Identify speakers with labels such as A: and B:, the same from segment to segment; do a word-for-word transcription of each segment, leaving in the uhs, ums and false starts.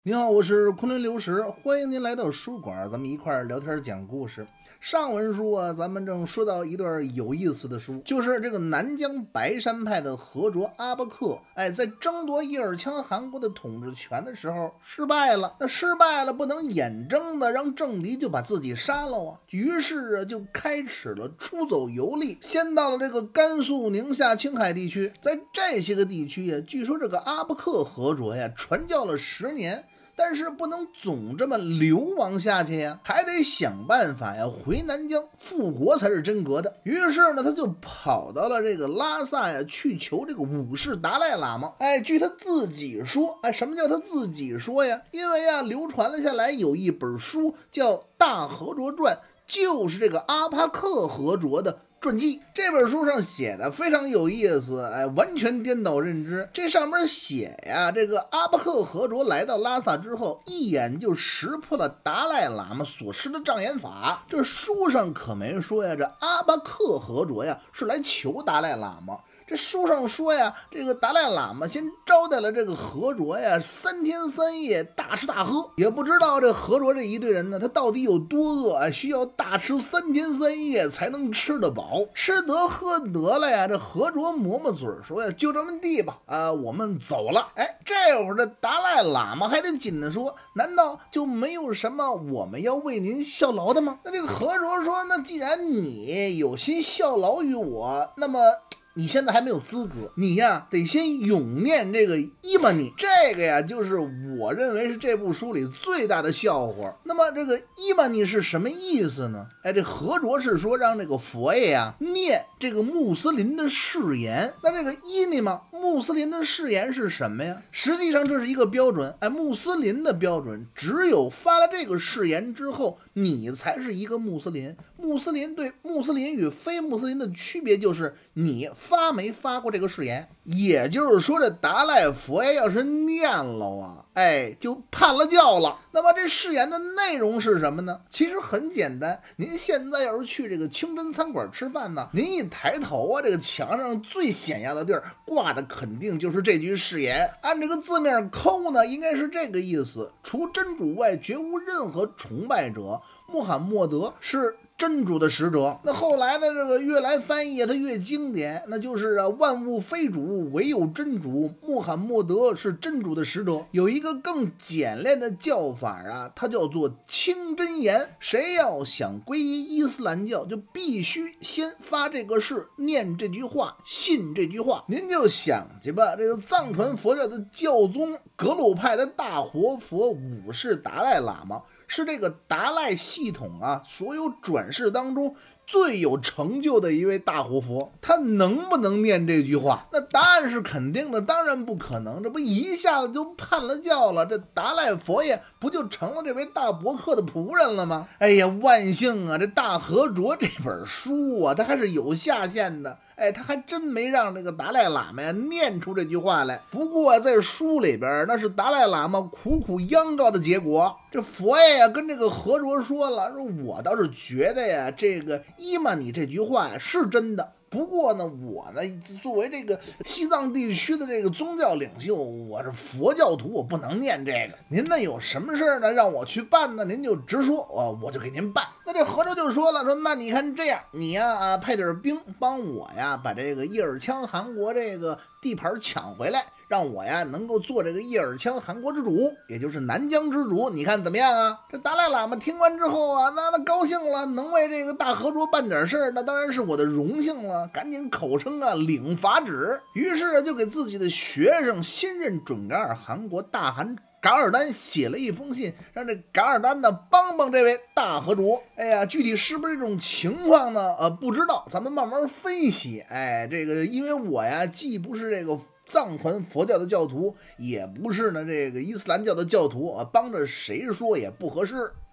A: 您好，我是昆仑流石，欢迎您来到书馆，咱们一块儿聊天讲故事。上文书啊，咱们正说到一段有意思的书，就是这个南疆白山派的和卓阿巴克，哎，在争夺叶尔羌汗国的统治权的时候失败了。那失败了，不能眼睁的让政敌就把自己杀了啊。于是啊，就开始了出走游历，先到了这个甘肃、宁夏、青海地区，在这些个地区呀，据说这个阿巴克和卓呀传教了十年。但是不能总这么流亡下去呀，还得想办法呀，回南疆复国才是真格的。于是呢，他就跑到了这个拉萨呀，去求这个五世达赖喇嘛。哎，据他自己说，哎，什么叫他自己说呀？因为啊，流传了下来有一本书叫《大和卓传》，就是这个阿帕克和卓的传记。这本书上写的非常有意思，哎，完全颠倒认知。这上面写呀，这个阿巴克和卓来到拉萨之后，一眼就识破了达赖喇嘛所施的障眼法。这书上可没说呀，这阿巴克和卓呀是来求达赖喇嘛。这书上说呀，这个达赖喇嘛先招待了这个和卓呀三天三夜大吃大喝，也不知道这和卓这一队人呢，他到底有多饿啊，需要大吃三天三夜才能吃得饱。吃得喝得了呀，这和卓抹抹嘴说呀，就这么地吧，啊、呃，我们走了。哎，这会儿这达赖喇嘛还得紧的说，难道就没有什么我们要为您效劳的吗？那这个和卓说，那既然你有心效劳于我，那么你现在还没有资格，你呀得先咏念这个伊玛尼，这个呀就是我认为是这部书里最大的笑话。那么这个伊玛尼是什么意思呢？哎，这和卓是说让这个佛爷呀念这个穆斯林的誓言。那这个伊尼嘛，穆斯林的誓言是什么呀？实际上这是一个标准，哎，穆斯林的标准，只有发了这个誓言之后，你才是一个穆斯林。穆斯林对穆斯林与非穆斯林的区别就是你发没发过这个誓言。也就是说，这达赖佛爷要是念了啊，哎，就叛了教了。那么这誓言的内容是什么呢？其实很简单，您现在要是去这个清真餐馆吃饭呢，您一抬头啊，这个墙上最显要的地儿挂的肯定就是这句誓言。按这个字面抠呢，应该是这个意思：除真主外，绝无任何崇拜者。穆罕默德是真主的使者。那后来的这个越来翻译它越经典，那就是啊，万物非主，唯有真主，穆罕默德是真主的使者。有一个更简练的叫法啊，它叫做清真言。谁要想皈依伊斯兰教，就必须先发这个誓，念这句话，信这句话。您就想去吧，这个藏传佛教的教宗格鲁派的大活佛五世达赖喇嘛，是这个达赖系统啊所有转世当中最有成就的一位大活佛。他能不能念这句话？那答案是肯定的，当然不可能。这不一下子就叛了教了，这达赖佛爷不就成了这位大伯克的仆人了吗？哎呀，万幸啊，这大和卓这本书啊，它还是有下限的。哎，他还真没让这个达赖喇嘛呀念出这句话来。不过在书里边，那是达赖喇嘛苦苦央告的结果。这佛爷呀跟这个和卓说了，说我倒是觉得呀，这个伊玛尼这句话呀是真的。不过呢，我呢作为这个西藏地区的这个宗教领袖，我是佛教徒，我不能念这个。您呢有什么事呢让我去办呢？您就直说，我我就给您办。那这和卓就说了，说那你看这样，你呀啊派点兵帮我呀把这个叶尔羌汗国这个地盘抢回来，让我呀能够做这个叶尔羌汗国之主，也就是南疆之主，你看怎么样啊？这达赖喇嘛听完之后啊，那那高兴了，能为这个大和卓办点事儿，那当然是我的荣幸了，赶紧口称啊领法旨。于是就给自己的学生新任准噶尔汗国大汗噶尔丹写了一封信，让这噶尔丹呢帮帮这位大和卓。哎呀，具体是不是这种情况呢？呃，不知道，咱们慢慢分析。哎，这个因为我呀既不是这个藏传佛教的教徒，也不是呢这个伊斯兰教的教徒啊，帮着谁说也不合适。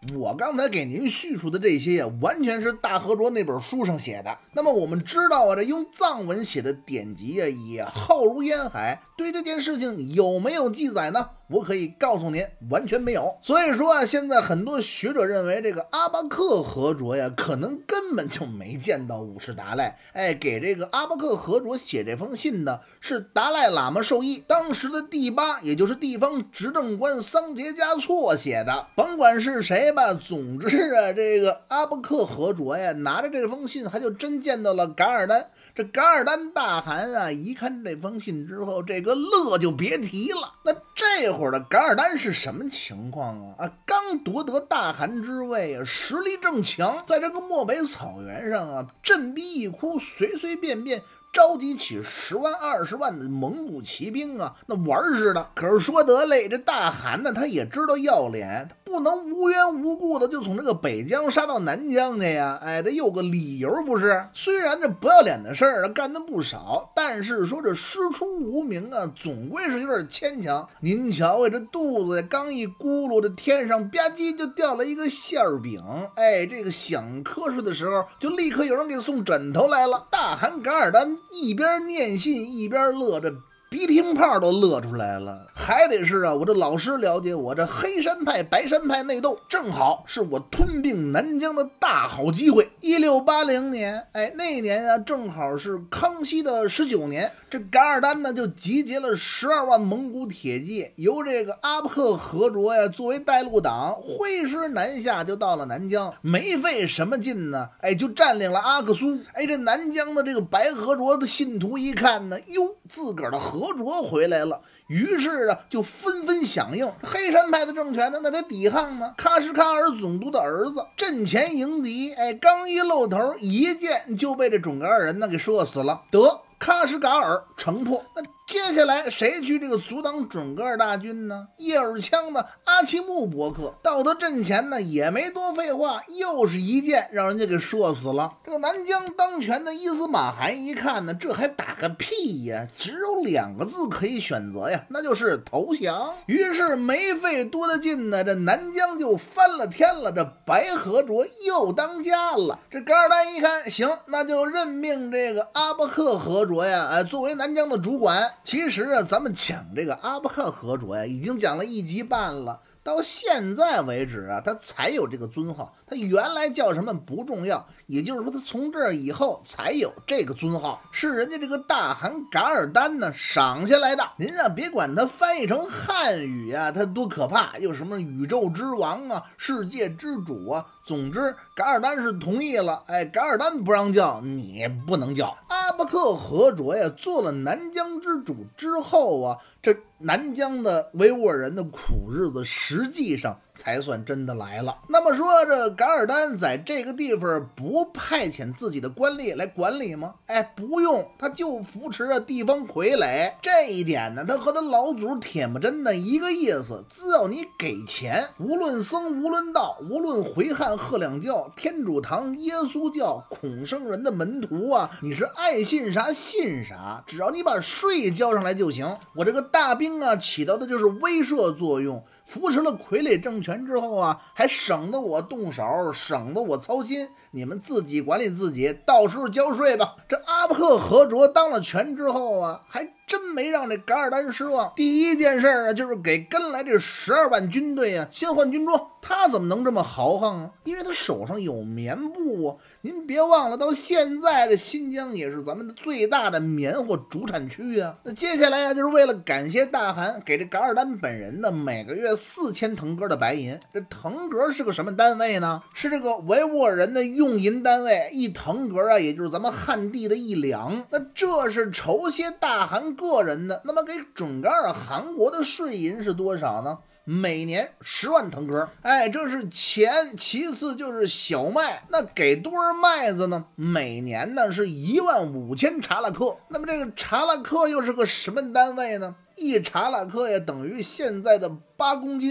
A: 我刚才给您叙述的这些呀，完全是大和卓那本书上写的。那么我们知道啊，这用藏文写的典籍啊，也浩如烟海。对这件事情有没有记载呢？我可以告诉您，完全没有。所以说啊，现在很多学者认为这个阿巴克和卓呀，可能根本就没见到五世达赖。哎，给这个阿巴克和卓写这封信的是达赖喇嘛授意，当时的第八，也就是地方执政官桑杰嘉措写的。甭管是谁吧，总之啊，这个阿巴克和卓呀，拿着这封信，还就真见到了噶尔丹。这噶尔丹大汗啊，一看这封信之后，这个乐就别提了。那这会儿的噶尔丹是什么情况啊？啊，刚夺得大汗之位啊，实力正强，在这个漠北草原上啊，振臂一呼，随随便便召集起十万二十万的蒙古骑兵啊，那玩似的。可是说得嘞，这大汗呢，他也知道要脸，他不能无缘无故的就从这个北疆杀到南疆去呀。哎，得有个理由不是？虽然这不要脸的事儿干的不少，但是说这师出无名啊，总归是有点牵强。您瞧，这肚子刚一咕噜，这天上吧唧就掉了一个馅儿饼。哎，这个想瞌睡的时候，就立刻有人给送枕头来了。大汗噶尔丹一边念信一边乐着，鼻涕泡都乐出来了。还得是啊，我这老师了解我，这黑山派白山派内斗，正好是我吞并南疆的大好机会。一六八零年，哎，那年啊，正好是康熙的十九年。这噶尔丹呢，就集结了十二万蒙古铁骑，由这个阿巴克和卓呀作为带路党，挥师南下，就到了南疆。没费什么劲呢，哎，就占领了阿克苏。哎，这南疆的这个白和卓的信徒一看呢，哟，自个儿的和卓回来了。于是啊，就纷纷响应。黑山派的政权呢，那得抵抗呢。喀什喀尔总督的儿子阵前迎敌，哎，刚一露头，一箭就被这准噶尔人呢给射死了。得喀什噶尔城破。那接下来谁去这个阻挡准噶尔大军呢？叶尔羌的阿奇木伯克到他阵前呢，也没多废话，又是一箭让人家给射死了。这个南疆当权的伊斯玛汗一看呢，这还打个屁呀，只有两个字可以选择呀，那就是投降。于是没费多大劲呢，这南疆就翻了天了，这白和卓又当家了。这噶尔丹一看，行，那就任命这个阿巴克和卓呀，哎，作为南疆的主管。其实啊，咱们讲这个阿巴克和卓呀，已经讲了一集半了。到现在为止啊，他才有这个尊号。他原来叫什么不重要，也就是说他从这以后才有这个尊号，是人家这个大汗噶尔丹呢赏下来的。您啊别管他翻译成汉语啊，他多可怕，又什么宇宙之王啊，世界之主啊。总之噶尔丹是同意了，哎，噶尔丹不让叫，你不能叫。阿巴克和卓呀做了南疆之主之后啊，这南疆的维吾尔人的苦日子实际上才算真的来了。那么说这噶尔丹在这个地方不派遣自己的官吏来管理吗？哎，不用，他就扶持着地方傀儡。这一点呢，他和他老祖铁木真的一个意思，只要你给钱，无论僧无论道，无论回汉贺两教、天主堂、耶稣教、孔圣人的门徒啊，你是爱信啥信啥，只要你把税交上来就行。我这个大兵啊，起到的就是威慑作用。扶持了傀儡政权之后啊，还省得我动手，省得我操心，你们自己管理自己，到时候交税吧。这阿巴克和卓当了权之后啊，还真没让这噶尔丹失望。第一件事啊，就是给跟来这十二万军队啊先换军装。他怎么能这么豪横啊？因为他手上有棉布啊。您别忘了，到现在这新疆也是咱们的最大的棉花主产区啊。那接下来啊，就是为了感谢大汗，给这噶尔丹本人呢每个月四千腾格的白银。这腾格是个什么单位呢？是这个维吾尔人的用银单位，一腾格啊，也就是咱们汉地的一两。那这是酬谢大汗个人的。那么给准噶尔汗国的税银是多少呢？每年十万腾格，哎，这是钱。其次就是小麦，那给多少麦子呢？每年呢是一万五千查拉克。那么这个查拉克又是个什么单位呢？一查拉克也等于现在的八公斤，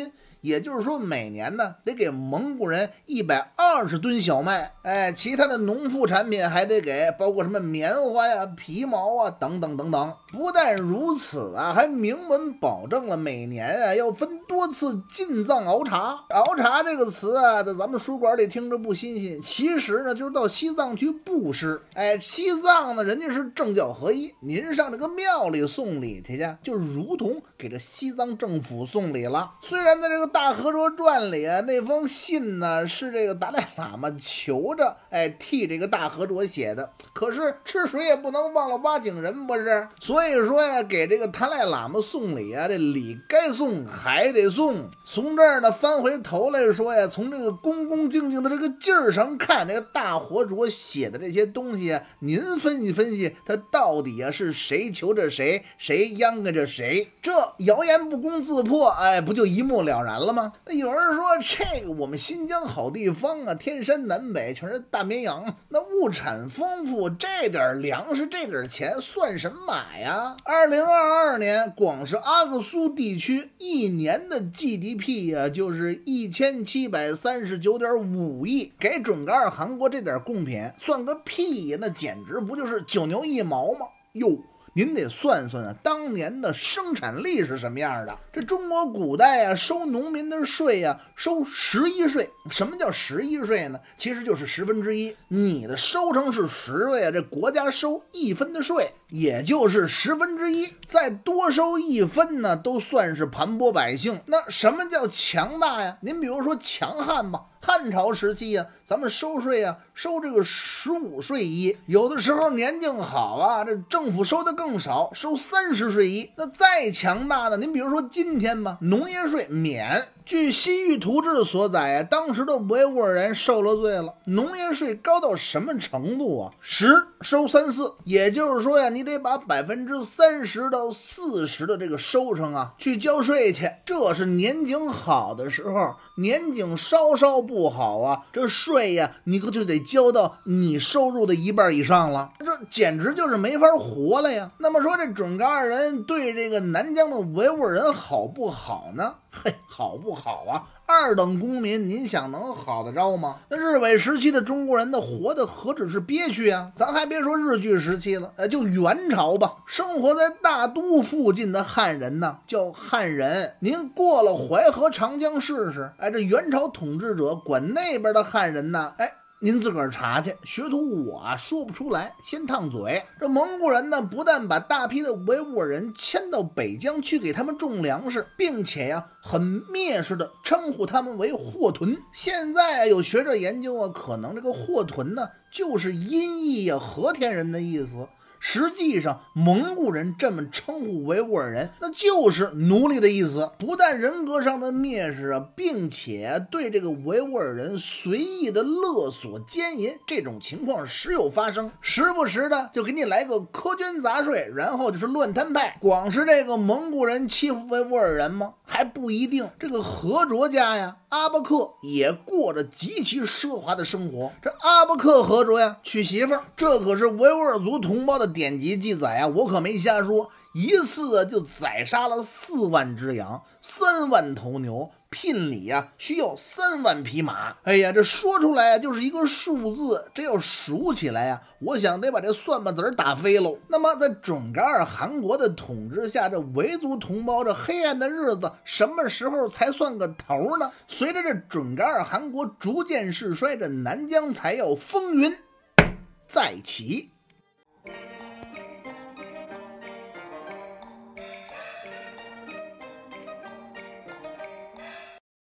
A: 也就是说每年呢得给蒙古人一百二十吨小麦，哎，其他的农副产品还得给，包括什么棉花呀、皮毛啊等等等等。不但如此啊，还明文保证了每年啊要分多次进藏熬茶。熬茶这个词啊，在咱们书馆里听着不新鲜，其实呢就是到西藏去布施。哎，西藏呢人家是政教合一，您上这个庙里送礼去去，就如同给这西藏政府送礼了。虽然在这个大和卓传里啊，那封信呢是这个达赖喇嘛求着哎替这个大和卓写的，可是吃水也不能忘了挖井人，不是？所以说呀，给这个达赖喇嘛送礼啊，这礼该送还得送。从这儿呢翻回头来说呀，从这个恭恭敬敬的这个劲儿上看，这个大和卓写的这些东西啊，您分析分析，他到底啊是谁求着谁，谁央着着谁？这谣言不攻自破，哎，不就一目了然了吗？那有人说，这个我们新疆好地方啊，天山南北全是大绵羊，那物产丰富，这点粮食这点钱算什么呀？二零二二年，光是阿克苏地区一年的 G D P 呀、啊，就是一千七百三十九点五亿，给准噶尔汗国这点贡品算个屁呀！那简直不就是九牛一毛吗？哟！您得算算啊，当年的生产力是什么样的？这中国古代啊，收农民的税啊，收十一税。什么叫十一税呢？其实就是十分之一。你的收成是十税啊，这国家收一分的税，也就是十分之一。再多收一分呢，都算是盘剥百姓。那什么叫强大呀？您比如说强悍吧。汉朝时期啊，咱们收税啊，收这个十五税一，有的时候年境好啊，这政府收的更少，收三十税一。那再强大的，您比如说今天吧，农业税免。据西域图志所载啊，当时的维吾尔人受了罪了，农业税高到什么程度啊？十收三四，也就是说呀，你得把百分之三十到四十的这个收成啊去交税去。这是年景好的时候，年景稍稍不好啊，这税呀，你可就得交到你收入的一半以上了，这简直就是没法活了呀。那么说这准噶尔人对这个南疆的维吾尔人好不好呢？嘿，好不好啊？二等公民，您想能好得着吗？那日伪时期的中国人的活的何止是憋屈啊！咱还别说日据时期了，呃，就元朝吧，生活在大都附近的汉人呢，叫汉人。您过了淮河长江试试，哎，这元朝统治者管那边的汉人呢，哎。您自个儿查去，学徒我啊说不出来，先烫嘴。这蒙古人呢，不但把大批的维吾尔人迁到北疆去给他们种粮食，并且呀、啊，很蔑视的称呼他们为霍屯。现在啊，有学者研究啊，可能这个霍屯呢，就是音译呀、啊、和田人的意思。实际上，蒙古人这么称呼维吾尔人，那就是奴隶的意思。不但人格上的蔑视啊，并且对这个维吾尔人随意的勒索奸淫，这种情况时有发生。时不时的就给你来个苛捐杂税，然后就是乱摊派。光是这个蒙古人欺负维吾尔人吗？还不一定。这个和卓家呀，阿巴克也过着极其奢华的生活。这阿巴克和卓呀，娶媳妇儿，这可是维吾尔族同胞的典籍记载啊，我可没瞎说。一次啊就宰杀了四万只羊，三万头牛，聘礼啊需要三万匹马。哎呀，这说出来啊就是一个数字，这要数起来啊，我想得把这算盘子打飞喽。那么在准噶尔汗国的统治下，这维族同胞这黑暗的日子什么时候才算个头呢？随着这准噶尔汗国逐渐式衰，这南疆才要风云再起。